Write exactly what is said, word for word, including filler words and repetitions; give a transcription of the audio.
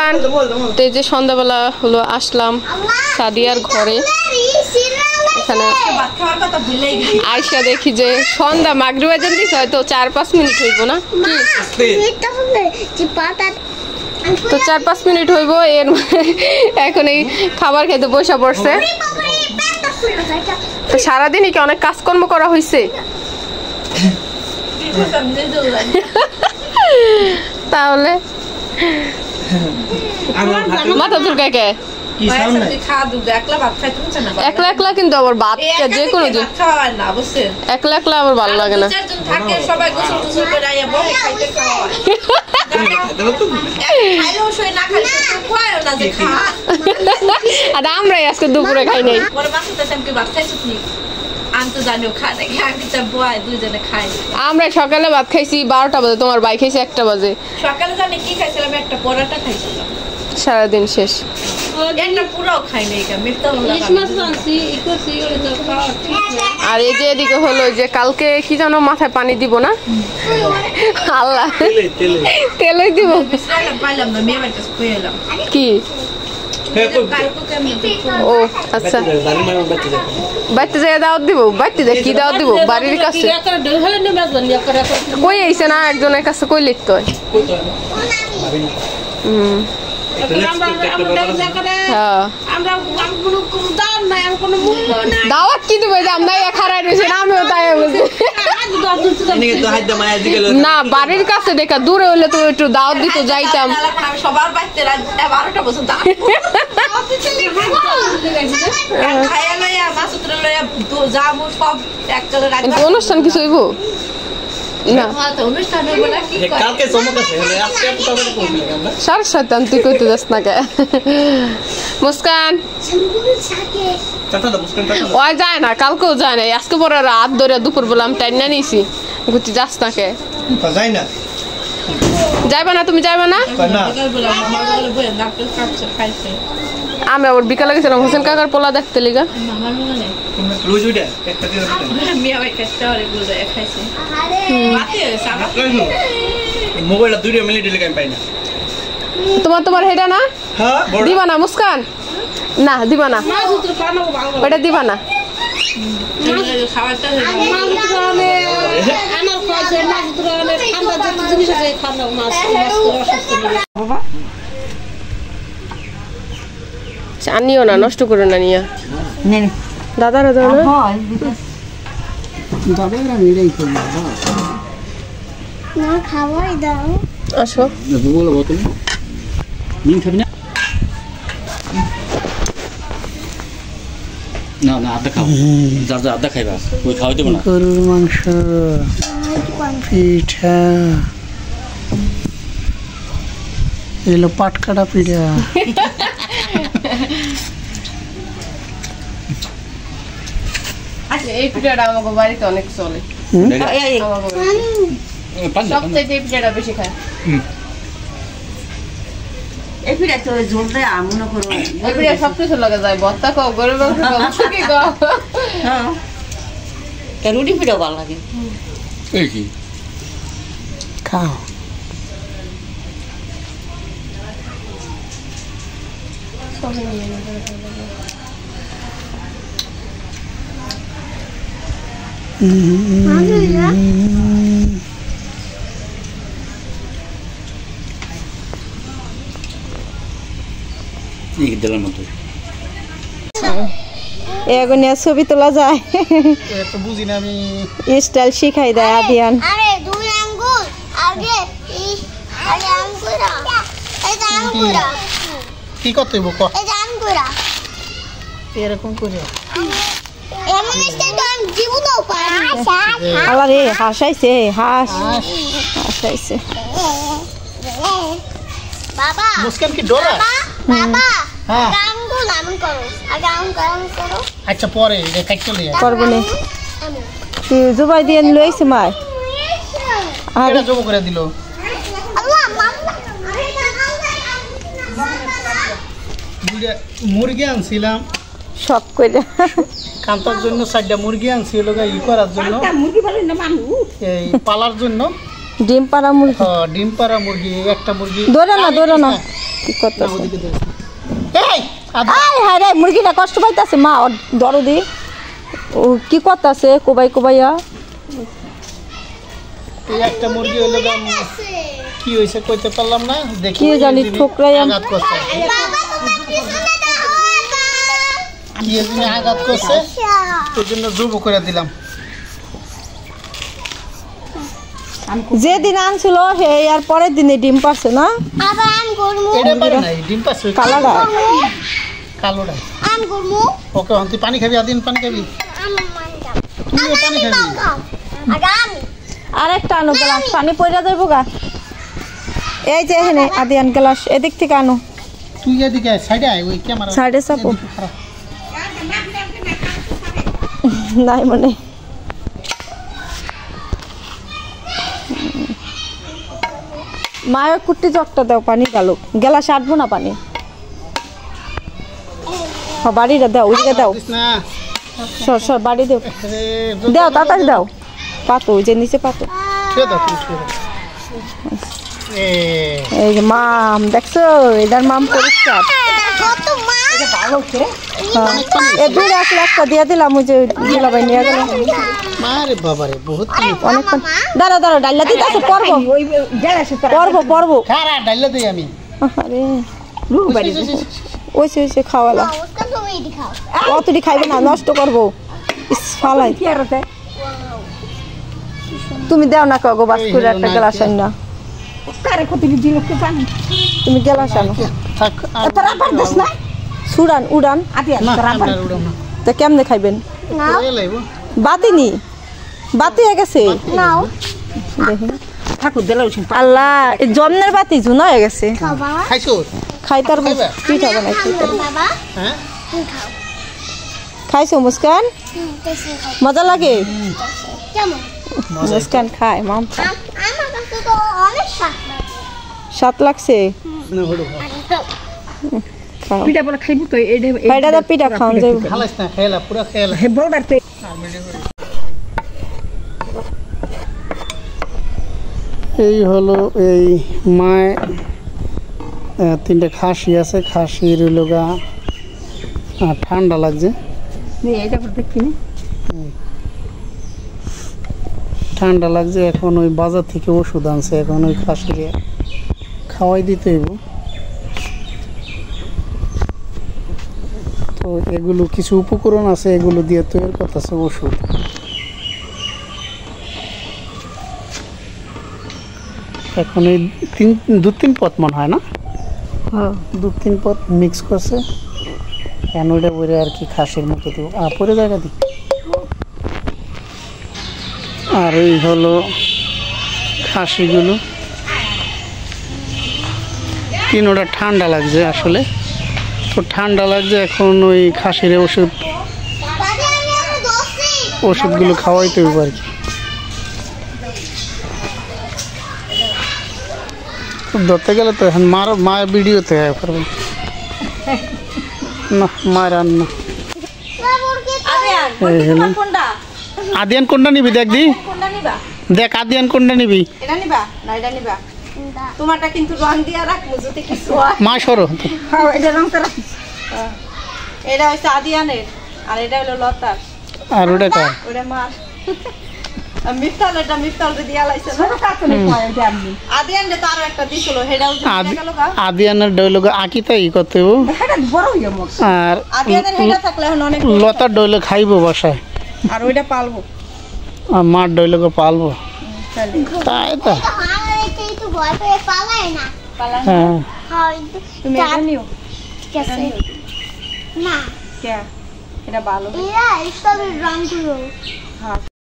মুস্কান তো এই যে সন্ধ্যাবেলা হলো আসলাম সাদিয়ার ঘরে এখানে আয়শা দেখি যে সন্ধ্যা মাগরিব আজান দিছে হয়তো চার পাঁচ মিনিট হইব না তো চার পাঁচ মিনিট হইব এর এখন এই খাবার খেতে বসে পড়ছে তো সারাদিনই কি অনেক কাজকর্ম করা হয়েছে তাহলে মাথা চুলকায় কে একলা একলা কিন্তু আবার ভাত যে কোনো যে একলা একলা আবার ভালো লাগে না আর আমরাই আজকে দুপুরে খাই নাই আমরা সকালে ভাত খাইছি বারোটা বাজে তোমার ভাই খাইছে একটা বাজে সকালে জানি কি খাইছিলাম একটা পরোটা খাইছিলাম সারাদিন শেষ আর এই যে এদিকে হলো যে কালকে কি জানো মাথায় পানি দিব না আল্লাহ তেলই দিব কি ও আচ্ছা বাড়িতে যাই দাওয়াত দিব বাড়িতে যাই কি দাওয়াত দিব বাড়ির কাছে কই আইছে না একজনের কাছে কই লিখতে হয় হম দাওয়াত কি দিবে আমিও তাই না বাড়ির কাছে দেখা দূরে হইলে তো একটু দাওয়াত দিতে যাইতাম অনুষ্ঠান কিছু হইব না সার শয়তান তুই কইতে যাস না কে মুস্কান ওই যায় না কালকেও যায় না আজকে পরে রাত ধরে দুপুর বেলা আমি টাইম না নিয়েছি ঘুরতে যাস না কে যাইবা না তুমি যাইবা না আমি আবার বিকালে গেছিলাম হোসেন কাকার পোলা দেখতে লিগা তোমার তোমার হেটা না দিবা না মুস্কান না দিবা না ওটা দিবা না আনিও না নষ্ট করো না নিয়া দাদারা দাও না না খাওয়াই দাও আসো বলো তুমি নিন খাবি না না না আদা খাও যার যার আদা খাইবা ওই খাওয়াই দেবো না গরুর মাংস পিঠা এলো পাটকাটা পিঠা এই পিঠাটা আমাকে বাড়িতে অনেক চলে সবচেয়ে এই পিঠাটা বেশি খায় এই পিঠা তো ঝোল দেয় মনে করো এই পিঠা সব কিছু লাগে যায় ভর্তা খাও গরুর মাংস খাও শুকি খাও হ্যাঁ রুটি পিঠা ভালো লাগে এই কি খাও এগুলো ছবি তোলা যায় বুঝি না আমি স্টাইল শিখাই দেয় আদিয়ান আরে দুই আঙ্গুল আগে আরে আঙ্গুরা এই আঙ্গুরা কি করতে হইব ক এই আঙ্গুরা এরকম করে এমন স্টাইল তো আমি জীবনেও পারি আল্লাহ রে হাসাইছে হাস হাসাইছে বাবা মুস্কান কি ডরা বাবা হ্যাঁ আঙ্গুল আমি করো আগে আঙ্গুল করো আচ্ছা পরে এটা কাটতে লই করব না তুই জুবাই দিয়ে লইছে মাই আর এটা জব করে দিল আল্লাহ মাম্মা দুইটা মুরগি আনছিলাম শক কইরা কান্তার জন্য চারটা মুরগি আনছি লগা ই করার জন্য মুরগি ভালো না মানু এই পালার জন্য ডিম পাড়া মুরগি হ্যাঁ ডিম পাড়া মুরগি একটা মুরগি ধরে না ধরে না কি করতেছে ওদিকে দে এই আদা আয় হায় রে মুরগিটা কষ্ট পাইতাছে মা ওর দরদি ও কি করতেছে কোবাই কোবাইয়া এই একটা মুরগি হলো গা কি হইছে কইতে পারলাম না দেখি কি জানি ঠোকরাই আম- আঘাত করছে বাবা তোমার পিছনে দেখো বাবা কি এজন্য আঘাত করছে ওই জন্য জুব করে দিলাম যেদিন আনছিল হে আর পরের দিনে ডিম পারছে না আবার আন করমু এটা পারে নাই ডিম পাচ্ছে কালারা কালোটা আন করমু ওকে তুই পানি খাবি আদিন পানি খাবি আমার মান দাও তুই পানি খাবি আগে আমি আরেকটা আনো গ্লাস পানি পড়া যাইব গা এই যে এখানে আদিয়ান গ্লাস এদিক থেকে আনো তুই এদিকে সাইডে আয় ওই ক্যামেরা সাইডে চাপো নাই মানে মায়ের কুট্টি জগটা দাও পানি গালো গ্লাস আটবো না পানি হ বাড়িটা দাও ওইদিকে দাও না সর সর বাড়ি দাও আরে দাও তাড়াতাড়ি দাও পাতো ওই যে নিচে পাতো কে দাও তুমি কে দাও এ এই যে মাম দেখছো এটার মাম পরিষ্কার কত মা হ্যাঁ। এ দুই আসলে একটা দিয়ে দিলাম ওই যে দিলাবাই নিয়ে গেল মারে বাবারে বহুত পানি অনেকক্ষণ দাঁড়া দাঁড়া ডাল্লা দিতে আছে পর্ব পর্ব পর্ব খারা ডাইলে দেই আমি আরে ওইসে ওইসে খাওয়ালা उसका তুমি দিখাও অতটি খাইবে না নষ্ট করবো ইস, ফালাই তুমি দাও না কাগো বাস করে একটা গ্লাস আন না তুমি গ্লাস আনো থাক আর সুরান উড়ান না আমরা উড়াম না তা কেমনে খাইবেন নাও এ লাইবো বাতিনি বাতি হয়ে গেছে নাও দেখুন আল্লাহ এই জন্মের বাতি জুনা হয়ে গেছে বাবা খাইছো খাইতার পিঠা বানাই খাইতার বাবা হ্যাঁ তুমি খাও খাইছো মুস্কান হুম বেশি খাও মজা লাগে কেমন মুস্কান খায় মাম আম- আমার কাছে তো অনেক স্বাদ লাগে। সাত লাগছে না হড়ো খা আগে খাও। খাও পিঠা বলে খাইবো তো এইটা কয়টা দা পিঠা খাওয়ান যাইব খালাস না খেলা পুরা খেলা হে বড় তে এই হলো এই মায় আহ, তিনটে খাসি আছে খাসির হলো গা আহ, ঠান্ডা লাগছে এইটা করে দেখি না ঠান্ডা লাগছে এখন ওই বাজার থেকে ওষুধ আনছে এখন ওই খাসিরে খাওয়াই দিতে হইব তো এগুলো কিছু উপকরণ আছে এগুলো দিয়ে তৈরি করতেছে ওষুধ এখন এই তিন দু তিন পথ মনে হয় না দু তিন পথ মিক্স করছে কেন ওইটা বলে আর কি খাসির মুখে দিব আর পরে জায়গা দিই আর এই হলো খাসিগুলো তিন ওটা ঠান্ডা লাগছে আসলে তো ঠান্ডা লাগছে এখন ওই খাসির ওষুধ দাদি, আমি এখন দোষী। ওষুধগুলো খাওয়াইতে হবে আর কি ধরতে গেলে তো এখন মার মায়ের ভিডিওতে হয়ে পারবে না মায়ের আর না না, মুরগি তো- এই হলো কোনটা আদিয়ান কোনটা নিবি দেখ দি কোনটা নিবা দেখ আদিয়ান কোনটা নিবি এটা নিবা না এটা নিবা দা। তোমারটা কিন্তু রং দিয়া রাখবো যদি কিছু হয় মা সরো হ্যাঁ এটা রং তো রাখিস এটা হচ্ছে আদিয়ানের আর এটা হলো লতার আর ওটা কার ওটা মার আর মিফতাল এটা মিফতাল রে দিয়া লাইছে না আদিয়ান যে তারও একটা দিছিল হেডাও যে আদি- গেল গা আদিয়ানের ডইল আকিতাই করতে হইব আর আদিয়ানের হেডা থাকলে এখন অনেক লতার ডইল খাইব বাসায় আর ওইটা পালবো আর মার ডইল পালবো তাহলে তাই তো এই তো আমার এতে একটু ভয় পেয়ে পালায় না। পালা হ্যাঁ হ্যাঁ, এই তো- তুমি এটা নিও ঠিক আছে। না, কে এটা ভালো এরা এসবের রংগুলো